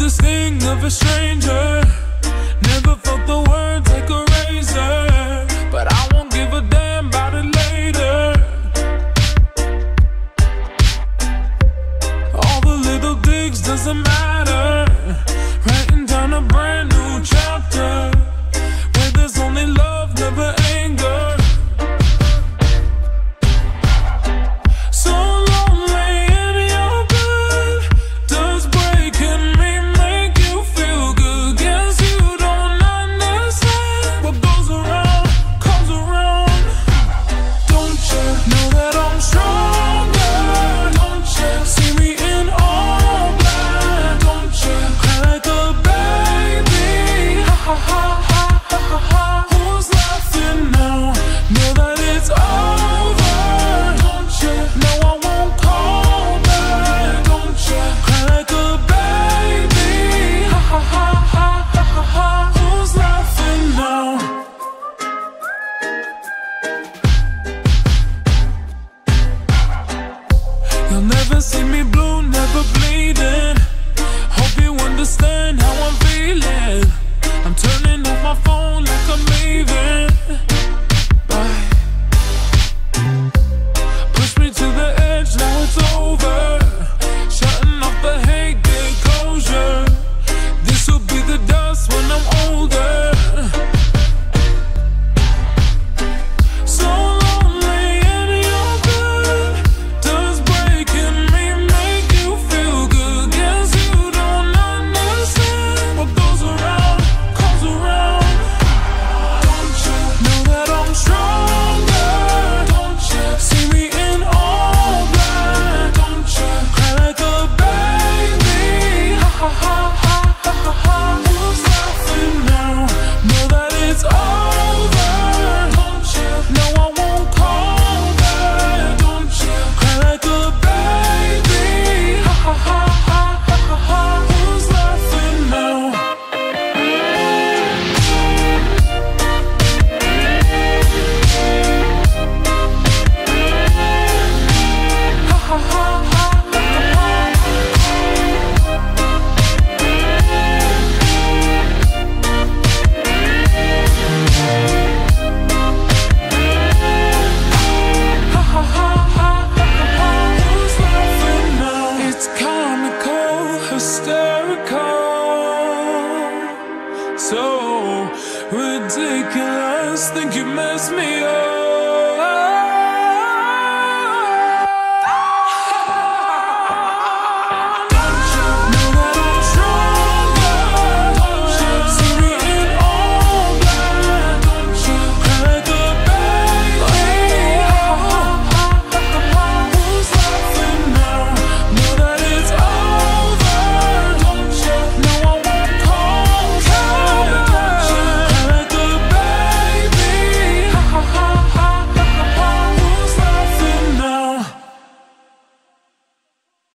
the sting of a stranger. Never felt the words like a razor, but I won't give a damn about it later. All the little digs doesn't matter. Writing down a brand new chapter where there's only love, never anger. So lonely and you're good. Does breaking me make you feel good? Guess you don't understand. What goes around comes around. Don't you know that I'm stronger? Don't you see me in all black? Don't you cry like a baby? Ha ha ha ha ha ha ha. Who's laughing now? Know that it's over. Don't you know I won't call back? Don't you cry like a baby? Ha ha ha ha ha ha ha. Who's laughing now? You'll never see me blue, never bleeding. Hope you understand how I'm feeling. I'm turning off my phone like I'm leaving. Bye. Push me to the edge, now it's over. Shutting off the hate, get closure. This'll be the dust when I'm older. So lonely and you're good. Does breaking me make you feel good? Guess you don't understand. What goes around comes around. Don't you know that I'm stronger? Don't you see me in all black? Don't you cry like a baby? Ha ha ha ha ha ha ha. Who's laughing now? Know that it's over. Don't you know I won't call back? Don't you cry like a baby? Ha ha ha ha ha ha ha. Who's laughing now? Ha ha ha ha ha ha. Ha ha ha ha ha ha. Who's laughing now? It's comical, hysterical, so ridiculous. Think you messed me up.